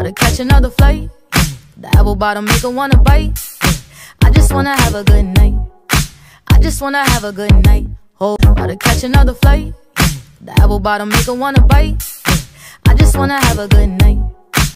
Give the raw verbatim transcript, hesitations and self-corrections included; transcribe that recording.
About to catch another flight. The apple bottom make her wanna bite. I just wanna have a good night. I just wanna have a good night. Oh, about to catch another flight. The apple bottom make her wanna bite. I just wanna have a good night.